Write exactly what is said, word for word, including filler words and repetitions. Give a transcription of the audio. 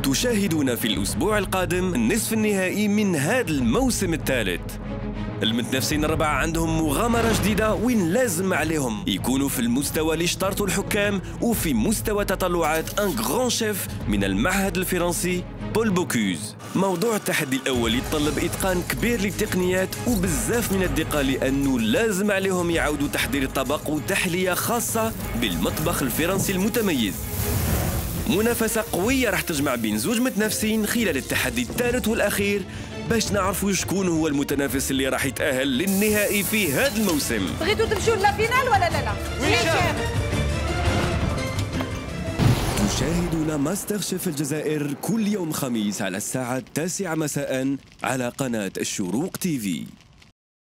تشاهدون في الأسبوع القادم النصف النهائي من هذا الموسم الثالث. المتنافسين الربعة عندهم مغامرة جديدة وين لازم عليهم يكونوا في المستوى اللي اشترطوا الحكام وفي مستوى تطلعات ان غران شيف من المعهد الفرنسي بول بوكوز. موضوع التحدي الأول يتطلب إتقان كبير للتقنيات وبزاف من الدقة لأنه لازم عليهم يعودوا تحضير الطبق وتحلية خاصة بالمطبخ الفرنسي المتميز. منافسة قوية راح تجمع بين زوج متنافسين خلال التحدي الثالث والأخير باش نعرفوا شكون هو المتنافس اللي راح يتأهل للنهائي في هذا الموسم. بغيتوا تمشيوا للفينال ولا لا لا؟ تشاهدون ماستر شيف الجزائر كل يوم خميس على الساعة التاسعة مساء على قناة الشروق تيفي.